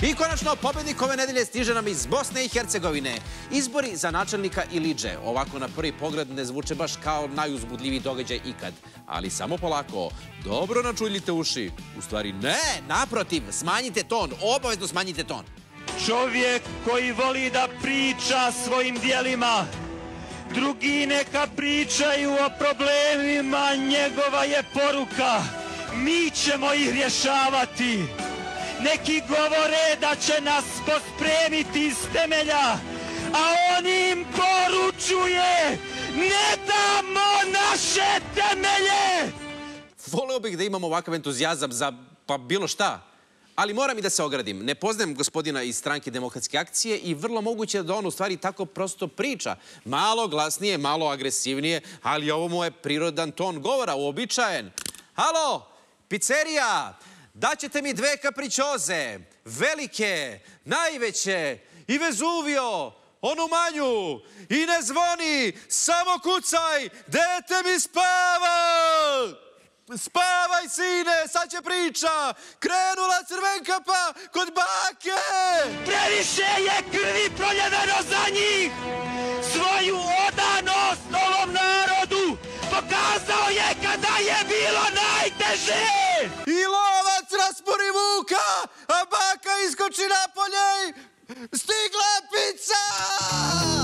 I konačno, pobednik ove nedelje stiže nam iz Bosne i Hercegovine. Izbori za načelnika Ilidže. Ovako na prvi pogled ne zvuče baš kao najuzbudljiviji događaj ikad. Ali samo polako, dobro načuljite uši. U stvari ne, naprotiv, smanjite ton, obavezno smanjite ton. Čovjek koji voli da priča svojim dijelima, drugi neka pričaju o problemima, njegova je poruka. Mi ćemo ih rješavati. Neki govore da će nas pospremiti iz temelja, a on im poručuje: ne damo naše temelje! Voleo bih da imam ovakav entuzijazam za pa bilo šta. Ali moram i da se ogradim. Ne poznajem gospodina iz stranke Demokratske akcije i vrlo moguće da on u stvari tako prosto priča. Malo glasnije, malo agresivnije, ali ovo mu je prirodan ton govora, uobičajen. Halo, pizzerija, daćete mi 2 kapričoze, velike, najveće i Vezuvio, onu manju, i ne zvoni, samo kucaj, dete mi spava! Spavaj, sine, sad će priča! Krenula Crvenkapa kod bake! Previše je krvi proljeveno za njih! Svoju odanost ovom narodu pokazao je kada je bilo najteže! I lovac raspori vuka, a baka iskoči napolje! Stigla pizza!